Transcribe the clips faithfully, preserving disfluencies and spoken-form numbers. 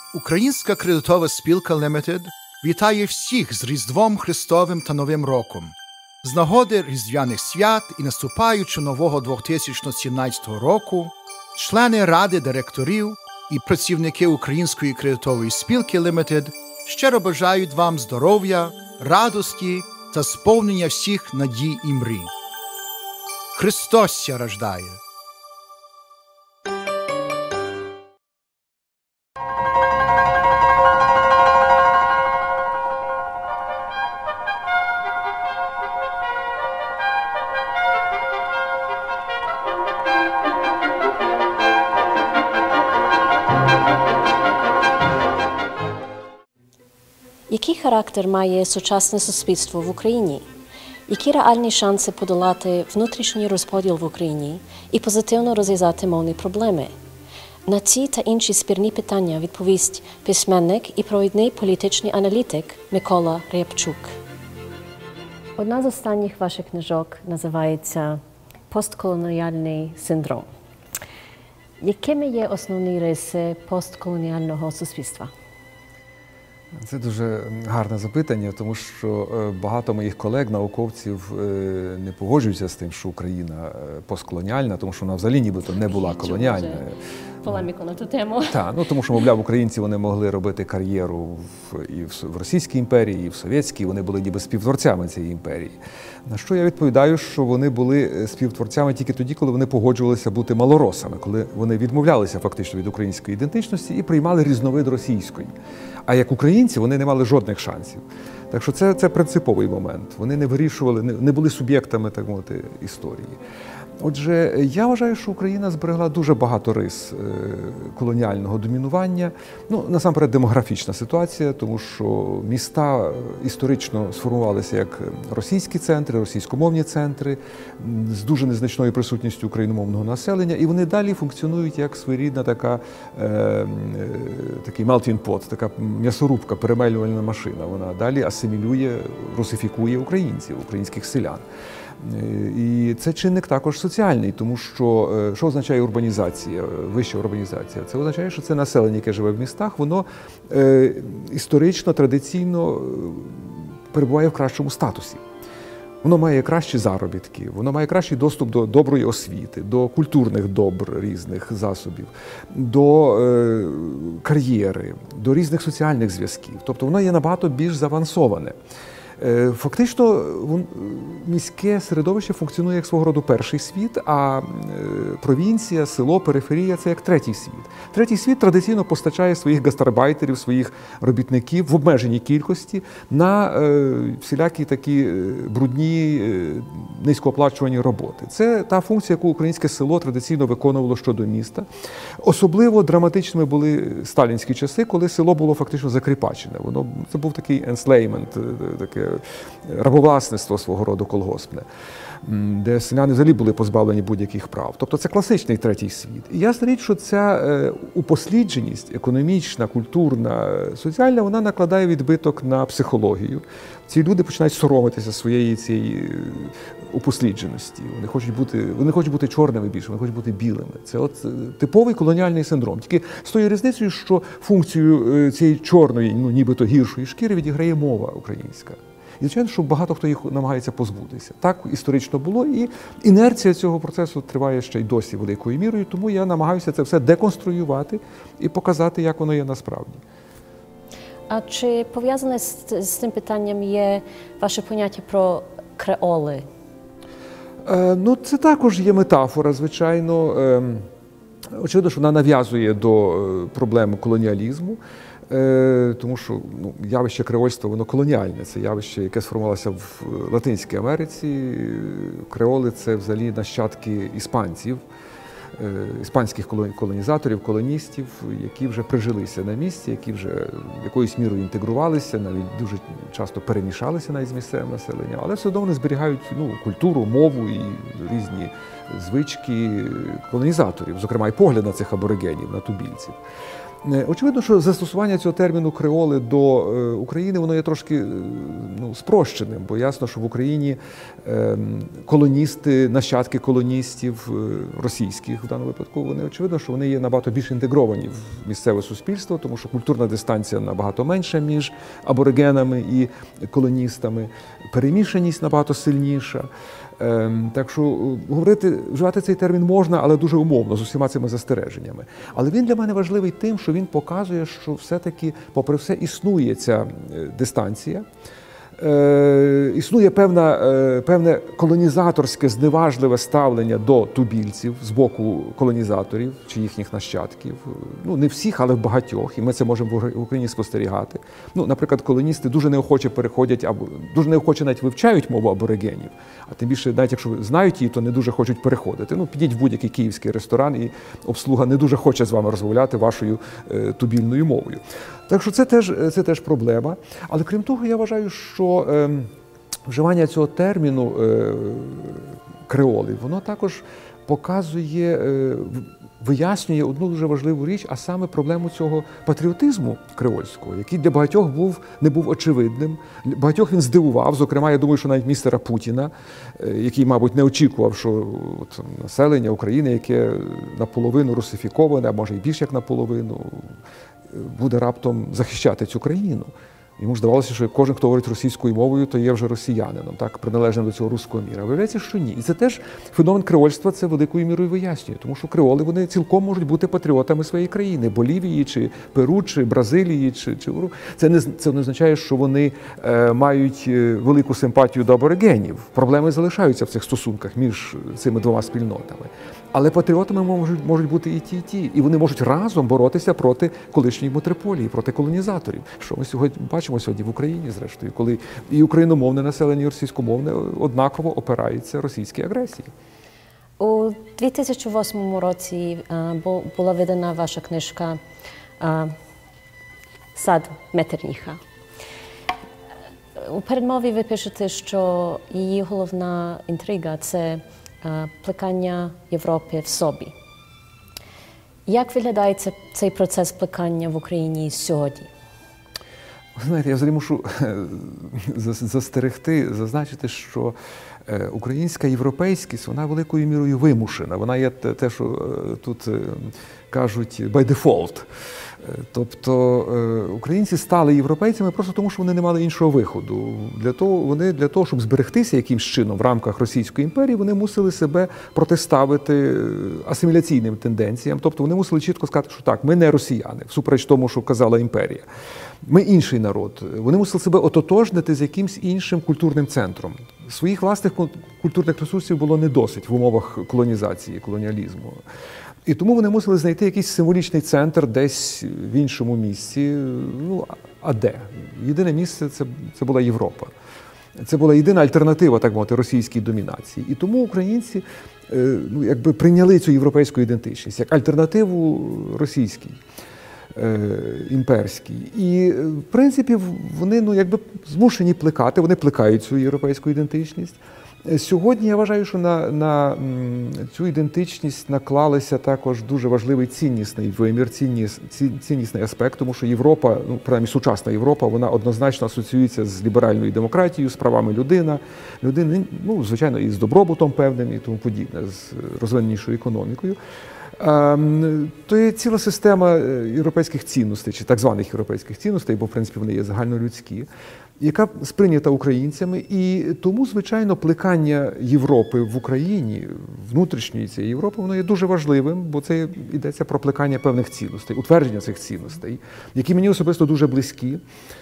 Українська кредитова спілка Limited вітає всіх з Різдвом Христовим та Новим роком. З нагоди Різдвяних свят і наступаючого нового дві тисячі сімнадцятого року члени Ради директорів і працівники Української кредитової спілки Limited щиро бажають вам здоров'я, радості та сповнення всіх надій і мрій. Христос ся рождає! Який характер має сучасне суспільство в Україні? Які реальні шанси подолати внутрішній розподіл в Україні і позитивно розв'язати мовні проблеми? На ці та інші спірні питання відповість письменник і провідний політичний аналітик Микола Рябчук. Одна з останніх ваших книжок називається «Постколоніальний синдром». Якими є основні риси постколоніального суспільства? Це дуже гарне запитання, тому що багато моїх колег, науковців не погоджуються з тим, що Україна постколоніальна, тому що вона взагалі нібито не була колоніальною. Полеміку на ту тему. Так, ну тому що, мовляв, українці вони могли робити кар'єру в, і в Російській імперії, і в Совєтській, вони були ніби співтворцями цієї імперії. На що я відповідаю, що вони були співтворцями тільки тоді, коли вони погоджувалися бути малоросами, коли вони відмовлялися фактично від української ідентичності і приймали різновид російської. А як українці вони не мали жодних шансів. Так що це, це принциповий момент. Вони не вирішували, не, не були суб'єктами, так мовити, історії. Отже, я вважаю, що Україна зберегла дуже багато рис колоніального домінування. Ну, насамперед, демографічна ситуація, тому що міста історично сформувалися як російські центри, російськомовні центри, з дуже незначною присутністю україномовного населення, і вони далі функціонують як своєрідна така, е, такий melting pot, така м'ясорубка, перемелювальна машина. Вона далі асимілює, русифікує українців, українських селян. І це чинник також соціальний, тому що, що означає урбанізація, вища урбанізація? Це означає, що це населення, яке живе в містах, воно е, історично, традиційно перебуває в кращому статусі. Воно має кращі заробітки, воно має кращий доступ до доброї освіти, до культурних добр різних засобів, до е, кар'єри, до різних соціальних зв'язків. Тобто воно є набагато більш завансоване. Фактично, міське середовище функціонує як свого роду перший світ, а провінція, село, периферія – це як третій світ. Третій світ традиційно постачає своїх гастарбайтерів, своїх робітників в обмеженій кількості на всілякі такі брудні, низькооплачувані роботи. Це та функція, яку українське село традиційно виконувало щодо міста. Особливо драматичними були сталінські часи, коли село було фактично закріпачене. Воно, це був такий enslavement, таке рабовласництво свого роду колгоспне, де селяни взагалі були позбавлені будь-яких прав. Тобто це класичний третій світ. І ясна річ, що ця е, упослідженість економічна, культурна, соціальна, вона накладає відбиток на психологію. Ці люди починають соромитися своєї цієї упослідженості. Вони хочуть бути, вони хочуть бути чорними більше, вони хочуть бути білими. Це от типовий колоніальний синдром. Тільки з тою різницею, що функцію цієї чорної, ну нібито гіршої шкіри відіграє мова українська. І, звичайно, що багато хто їх намагається позбутися. Так історично було, і інерція цього процесу триває ще й досі великою мірою, тому я намагаюся це все деконструювати і показати, як воно є насправді. А чи пов'язане з, з цим питанням є ваше поняття про креоли? Е, ну, це також є метафора, звичайно. Е, очевидно, що вона нав'язує до проблеми колоніалізму. Тому що ну, явище креольства, воно колоніальне. Це явище, яке сформувалося в Латинській Америці. Креоли – це взагалі нащадки іспанців, іспанських колонізаторів, колоністів, які вже прижилися на місці, які вже якоюсь мірою інтегрувалися, навіть дуже часто перемішалися навіть з місцевим населенням, але все одно вони зберігають ну, культуру, мову і різні звички колонізаторів, зокрема і погляд на цих аборигенів, на тубільців. Очевидно, що застосування цього терміну креоли до України, воно є трошки ну, спрощеним, бо ясно, що в Україні колоністи, нащадки колоністів російських в даному випадку, вони очевидно, що вони є набагато більш інтегровані в місцеве суспільство, тому що культурна дистанція набагато менша між аборигенами і колоністами, перемішаність набагато сильніша. Так що говорити, вживати цей термін можна, але дуже умовно, з усіма цими застереженнями. Але він для мене важливий тим, що він показує, що все-таки, попри все, існує ця дистанція. Е, існує певна, е, певне колонізаторське, зневажливе ставлення до тубільців з боку колонізаторів чи їхніх нащадків. Ну, не всіх, але в багатьох, і ми це можемо в Україні спостерігати. Ну, наприклад, колоністи дуже неохоче переходять, або дуже неохоче навіть вивчають мову аборигенів, а тим більше, навіть якщо знають її, то не дуже хочуть переходити. Ну, підіть в будь-який київський ресторан, і обслуга не дуже хоче з вами розмовляти вашою е, тубільною мовою. Так що це теж, це теж проблема. Але крім того, я вважаю, що е, вживання цього терміну е, креоли, воно також показує, е, вияснює одну дуже важливу річ, а саме проблему цього патріотизму креольського, який для багатьох був, не був очевидним. Багатьох він здивував, зокрема, я думаю, що навіть містера Путіна, е, який, мабуть, не очікував, що от, населення України, яке наполовину русифіковане, а може і більш як наполовину, буде раптом захищати цю країну. Йому здавалося, що кожен, хто говорить російською мовою, то є вже росіянином, так, приналежним до цього руського міра. Виявляється, що ні. І це теж феномен креольства це великою мірою вияснює, тому що креоли, вони цілком можуть бути патріотами своєї країни, Болівії, чи Перу, чи Бразилії, чи, чи це не це не означає, що вони е, мають велику симпатію до аборигенів. Проблеми залишаються в цих стосунках між цими двома спільнотами. Але патріотами можуть, можуть бути і ті, і ті. І вони можуть разом боротися проти колишньої метрополії, проти колонізаторів. Що ми сьогодні бачимо сьогодні в Україні, зрештою, коли і україномовне населення, і російськомовне однаково опирається російській агресії. У дві тисячі восьмому році була видана ваша книжка «Сад Меттерніха». У передмові ви пишете, що її головна інтрига – це плекання Європи в собі. Як виглядає цей процес плекання в Україні сьогодні? Знаєте, я взагалі мушу застерегти, зазначити, що українська європейськість, вона великою мірою вимушена. Вона є те, що тут кажуть by default. Тобто українці стали європейцями просто тому, що вони не мали іншого виходу. Для того, вони, для того, щоб зберегтися якимсь чином в рамках Російської імперії, вони мусили себе протиставити асиміляційним тенденціям. Тобто вони мусили чітко сказати, що так, ми не росіяни, всупереч тому, що казала імперія. Ми інший народ. Вони мусили себе ототожнити з якимсь іншим культурним центром. Своїх власних культурних ресурсів було не досить в умовах колонізації, колоніалізму. І тому вони мусили знайти якийсь символічний центр десь в іншому місці. Ну, а де? Єдине місце це, це була Європа. Це була єдина альтернатива, так мовити, російській домінації. І тому українці ну, якби прийняли цю європейську ідентичність як альтернативу російській, імперській. І, в принципі, вони ну, якби змушені плекати, вони плекають цю європейську ідентичність. Сьогодні я вважаю, що на, на цю ідентичність наклалися також дуже важливий ціннісний вимір, цінніс, ціннісний аспект, тому що Європа, ну, принаймні сучасна Європа, вона однозначно асоціюється з ліберальною демократією, з правами людина, людини, ну, звичайно, і з добробутом певним і тому подібне, з розвиненішою економікою. То є ціла система європейських цінностей, чи так званих європейських цінностей, бо, в принципі, вони є загальнолюдські, яка сприйнята українцями. І тому, звичайно, плекання Європи в Україні, внутрішньої цієї Європи, воно є дуже важливим, бо це йдеться про плекання певних цінностей, утвердження цих цінностей, які мені особисто дуже близькі.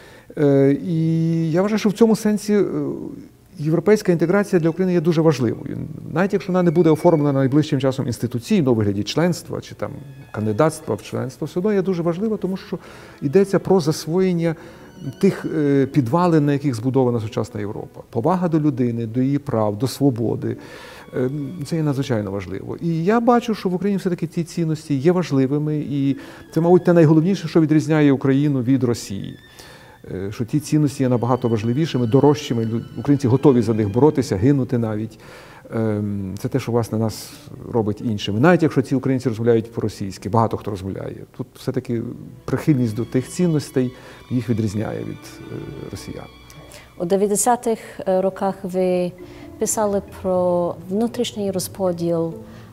І я вважаю, що в цьому сенсі європейська інтеграція для України є дуже важливою. Навіть якщо вона не буде оформлена найближчим часом інституційно у вигляді членства чи там кандидатства в членство, все одно є дуже важливо, тому що йдеться про засвоєння тих підвалин, на яких збудована сучасна Європа. Повага до людини, до її прав, до свободи. Це є надзвичайно важливо. І я бачу, що в Україні все-таки ці цінності є важливими, і це, мабуть, те найголовніше, що відрізняє Україну від Росії. Що ті цінності є набагато важливішими, дорожчими, українці готові за них боротися, гинути навіть. це те, що, власне, нас робить іншими. Навіть якщо ці українці розмовляють по-російськи, багато хто розмовляє. Тут все-таки прихильність до тих цінностей їх відрізняє від росіян. У дев'ятдесятих роках ви писали про внутрішній розподіл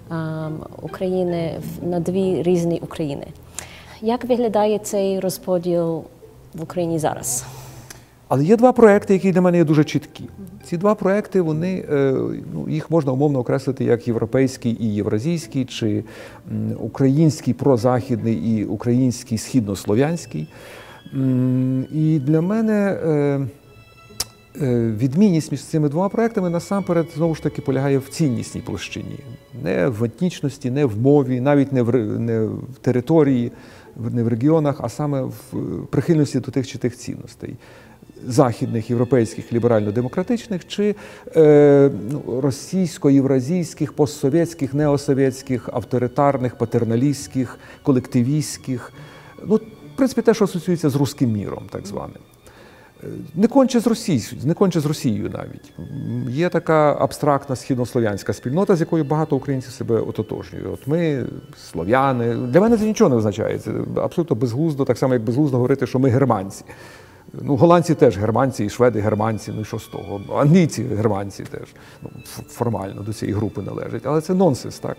України на дві різні України. Як виглядає цей розподіл в Україні зараз? Але є два проекти, які для мене є дуже чіткі. Ці два проекти, вони, ну, їх можна умовно окреслити як європейський і євразійський, чи український прозахідний і український східнослов'янський. І для мене відмінність між цими двома проектами насамперед, знову ж таки, полягає в ціннісній площині. Не в етнічності, не в мові, навіть не в, не в території, не в регіонах, а саме в прихильності до тих чи тих цінностей. Західних, європейських, ліберально-демократичних, чи е, ну, російсько-євразійських, постсовєтських, неосовєтських, авторитарних, патерналістських, колективістських. Ну, в принципі, те, що асоціюється з руським міром, так званим. Не конче з Росією, не конче з Росією навіть. Є така абстрактна східнослов'янська спільнота, з якою багато українців себе ототожнюють. От ми слов'яни. Для мене це нічого не означає. Це абсолютно безглуздо, так само, як безглуздо говорити, що ми германці. Ну, голландці теж германці, і шведи германці, ну і що з того? Англійці германці теж, ну, формально до цієї групи належать. Але це нонсенс, так?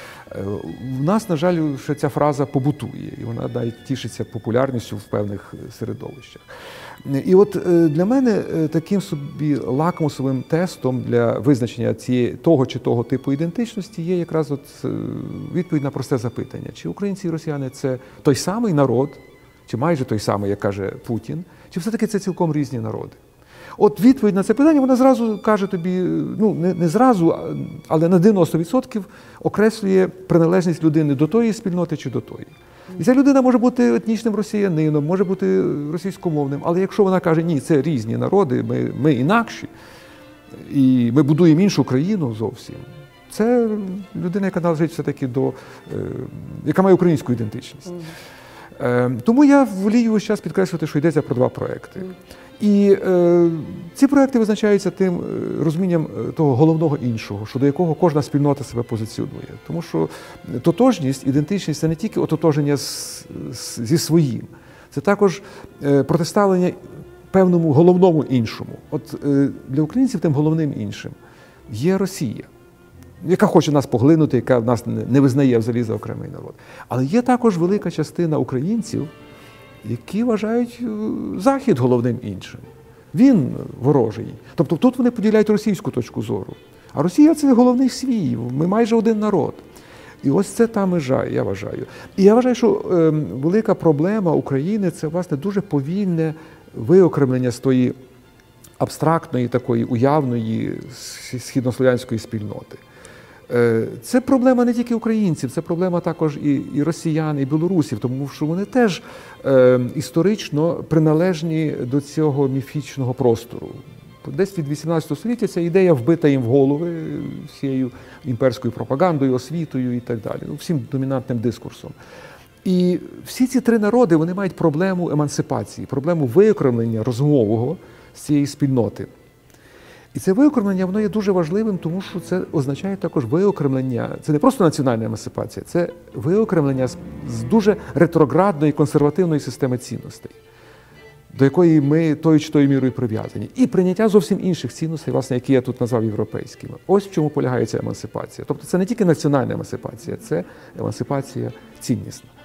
У нас, на жаль, ще ця фраза побутує, і вона навіть тішиться популярністю в певних середовищах. І от для мене таким собі лакмусовим тестом для визначення цієї, того чи того типу ідентичності є якраз от відповідь на просте запитання. Чи українці і росіяни – це той самий народ, чи майже той самий, як каже Путін, чи все-таки це цілком різні народи? От відповідь на це питання, вона зразу каже тобі, ну не, не зразу, але на дев'яносто відсотків окреслює приналежність людини до тої спільноти чи до тої. І ця людина може бути етнічним росіянином, може бути російськомовним, але якщо вона каже, ні, це різні народи, ми, ми інакші, і ми будуємо іншу країну зовсім, це людина, яка належить все-таки до, яка має українську ідентичність. Тому я волію весь час підкреслювати, що йдеться про два проекти. І е, ці проекти визначаються тим розумінням того головного іншого, щодо якого кожна спільнота себе позиціонує. Тому що тотожність, ідентичність – це не тільки ототожнення з, з, зі своїм, це також е, протиставлення певному головному іншому. От е, для українців тим головним іншим є Росія, яка хоче нас поглинути, яка нас не визнає взагалі за окремий народ. Але є також велика частина українців, які вважають Захід головним іншим. Він ворожий. Тобто тут вони поділяють російську точку зору. А Росія – це головний свій, ми майже один народ. І ось це та межа, я вважаю. І я вважаю, що е, велика проблема України – це, власне, дуже повільне виокремлення з тої абстрактної, такої уявної східнослов'янської спільноти. Це проблема не тільки українців, це проблема також і, і росіян, і білорусів, тому що вони теж е, історично приналежні до цього міфічного простору. Десь від вісімнадцятого століття ця ідея вбита їм в голови всією імперською пропагандою, освітою і так далі, ну, всім домінантним дискурсом. І всі ці три народи, вони мають проблему емансипації, проблему виокремлення розумового з цієї спільноти. І це виокремлення, воно є дуже важливим, тому що це означає також виокремлення, це не просто національна емансипація, це виокремлення з, з дуже ретроградної, консервативної системи цінностей, до якої ми тою чи тою мірою прив'язані. І прийняття зовсім інших цінностей, власне, які я тут назвав європейськими. Ось в чому полягає ця емансипація. Тобто це не тільки національна емансипація, це емансипація ціннісна.